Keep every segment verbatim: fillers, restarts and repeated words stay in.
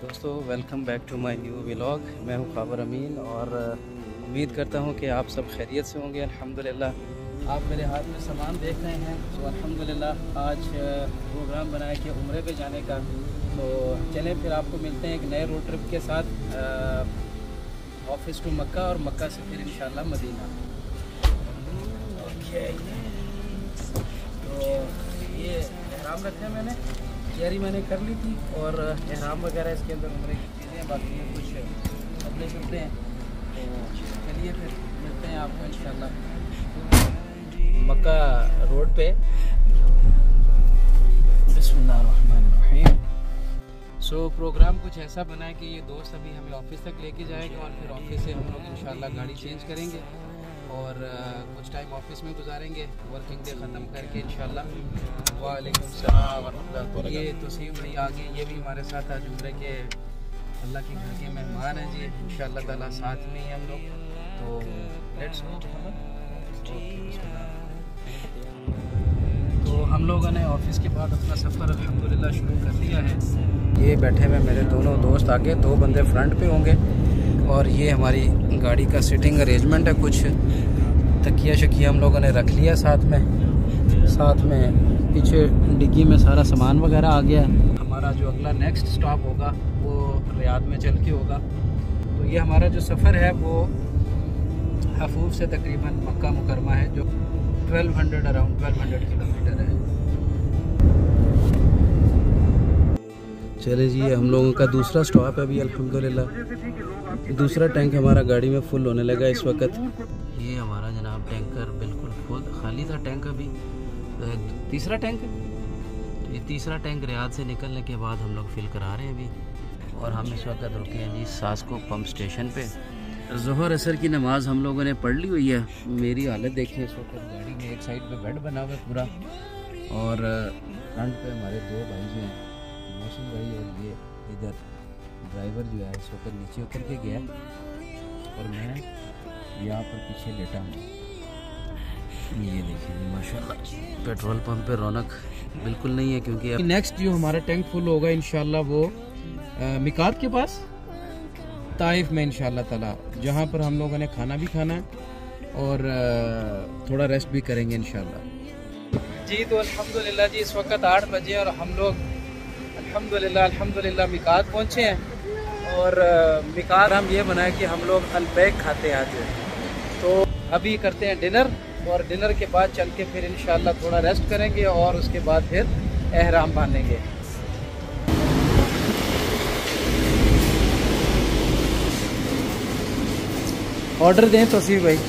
दोस्तों, welcome back to my new vlog. मैं हूं ख़ाबर अमीन और उम्मीद करता हूं कि आप सब खैरियत से होंगे। अल्हम्दुलिल्लाह। आप मेरे हाथ में सामान देख रहे हैं, तो अल्हम्दुलिल्लाह आज प्रोग्राम बनाया कि उम्रे पे जाने का। तो चलें फिर आपको मिलते हैं एक नए रोड ट्रिप के साथ, ऑफिस टू मक्का और मक्का से फिर इंशाल्लाह मदीना। ओके, तो ये एहराम रखे हैं मैंने, तैयारी मैंने कर ली थी और एहराम वगैरह इसके अंदर उम्रे की चीज़ें, बाकी ये कुछ कपड़े शपड़े हैं। तो चलिए फिर मिलते हैं आपको इंशाल्लाह मक्का रोड पे। बिस्मिल्लाहिर्रहमानिर्रहीम। सो so, प्रोग्राम कुछ ऐसा बना है कि ये दोस्त अभी हमें ऑफिस तक लेके जाएगा और फिर ऑफिस से हम लोग इंशाल्लाह गाड़ी चेंज करेंगे और uh, कुछ टाइम ऑफिस में गुजारेंगे वर्किंग डे ख़त्म करके इंशाल्लाह। वालेकुम सलाम व रहमतुल्लाह। ये तोसीम भाई आगे, ये भी हमारे साथ आज उम्रे के अल्लाह के घर के मेहमान हैं जी, इंशाल्लाह ताला साथ में ही हम लोग। तो लेट्स गो। तो हम लोगों ने ऑफिस के बाद अपना सफ़र अल्हम्दुलिल्लाह शुरू कर लिया है। ये बैठे हुए मेरे दोनों दोस्त आगे, दो बंदे फ्रंट पे होंगे और ये हमारी गाड़ी का सीटिंग अरेंजमेंट है। कुछ तकिया शकिया हम लोगों ने रख लिया साथ में, साथ में पीछे डिग्गी में सारा सामान वगैरह आ गया है। हमारा जो अगला नेक्स्ट स्टॉप होगा वो रियाद में चल के होगा। तो ये हमारा जो सफ़र है वो हफूफ से तकरीबन मक्का मुकरमा है, जो twelve hundred around twelve hundred kilometre है। चले जी, हम लोगों का दूसरा स्टॉप है अभी अल्हम्दुलिल्लाह। दूसरा टैंक हमारा गाड़ी में फुल होने लगा इस वक्त। ये हमारा जनाब टैंकर बिल्कुल फुल, खाली था टैंक अभी। तीसरा टैंक, तो ये तीसरा टैंक रियाद से निकलने के बाद हम लोग फिल करा रहे हैं अभी। और हम इस वक्त रुके हैं जी सास्को पंप स्टेशन पे। ज़ोहर असर की नमाज़ हम लोगों ने पढ़ ली हुई है। मेरी हालत देखिए इस वक्त गाड़ी में, एक साइड पे बेड बना हुआ है पूरा और फ्रंट पे हमारे दो भाई जो हैं, मौसम भाई और ये इधर ड्राइवर जो है इस वक्त नीचे उतर के गया और मैं यहाँ पर पीछे लेटा हूँ। ये देखिए माशाल्लाह पेट्रोल पंप पे रौनक बिल्कुल नहीं है, क्योंकि नेक्स्ट जो हमारा टैंक फुल होगा इंशाल्लाह वो मिकात के पास ताइफ में इंशाल्लाह ताला, जहाँ पर हम लोगों ने खाना भी खाना है और थोड़ा रेस्ट भी करेंगे इंशाल्लाह जी। तो अल्हम्दुलिल्लाह जी इस वक्त आठ बजे और हम लोग अल्हम्दुलिल्लाह अल्हम्दुलिल्लाह मिकात पहुँचे हैं। और मिकात हम ये बनाए कि हम लोग अलबैक खाते हैं आज। तो अभी करते हैं डिनर और डिनर के बाद चल के फिर इंशाल्लाह थोड़ा रेस्ट करेंगे और उसके बाद फिर एहराम बांधेंगे। ऑर्डर दें तोसीफ भाई।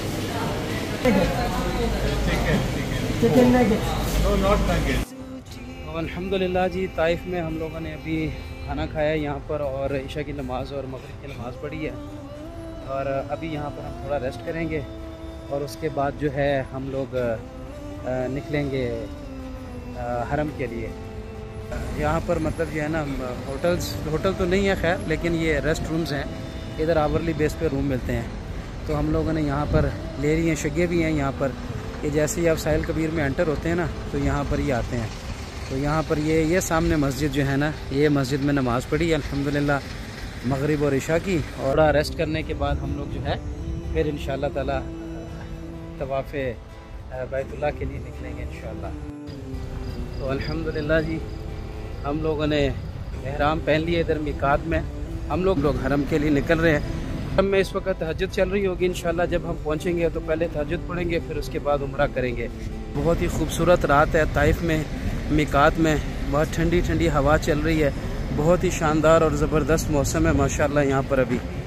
Chicken nugget, no not nugget. अल्हम्दुलिल्लाह जी ताइफ में हम लोगों ने अभी खाना खाया है यहाँ पर और ईशा की नमाज़ और मगरिब की नमाज़ पढ़ी है और अभी यहाँ पर हम थोड़ा रेस्ट करेंगे और उसके बाद जो है हम लोग निकलेंगे हरम के लिए। यहाँ पर मतलब जो है ना होटल्स होटल तो नहीं है खैर, लेकिन ये रेस्ट रूम्स हैं, इधर आवरली बेस पे रूम मिलते हैं। तो हम लोगों ने यहाँ पर ले रही हैं, शगे भी हैं यहाँ पर। ये जैसे ही आप साहिल कबीर में एंटर होते हैं ना तो यहाँ पर ही आते हैं। तो यहाँ पर ये ये सामने मस्जिद जो है ना, ये मस्जिद में नमाज़ पढ़ी अल्हम्दुलिल्लाह मगरिब और इशा की। और रेस्ट करने के बाद हम लोग जो है फिर इंशाल्लाह ताला तवाफ़ बैतुल्लाह के लिए निकलेंगे इंशाल्लाह। तो अल्हम्दुलिल्लाह जी हम लोगों ने एहराम पहन लिए इधर मिकात में। हम लोग लोग हरम के लिए निकल रहे हैं। हरम में इस वक्त तहज्जुद चल रही होगी इंशाल्लाह। जब हम पहुँचेंगे तो पहले तहज्जुद पढ़ेंगे, फिर उसके बाद उम्रा करेंगे। बहुत ही खूबसूरत रात है ताइफ में मिकात में, बहुत ठंडी ठंडी हवा चल रही है, बहुत ही शानदार और ज़बरदस्त मौसम है माशाल्लाह यहाँ पर अभी।